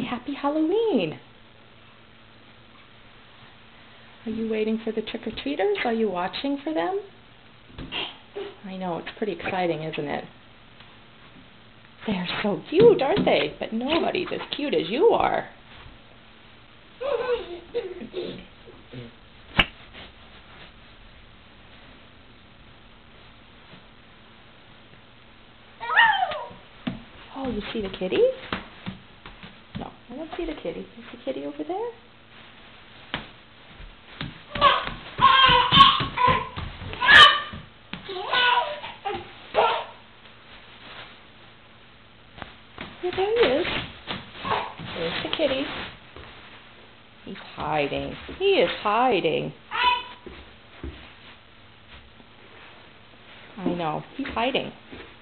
happy Halloween. Are you waiting for the trick-or-treaters? Are you watching for them? I know, it's pretty exciting, isn't it? They're so cute, aren't they? But nobody's as cute as you are. Oh, you see the kitty? No, I don't see the kitty. Is the kitty over there? Yeah, there he is. There's the kitty. He's hiding. He is hiding. I know. He's hiding.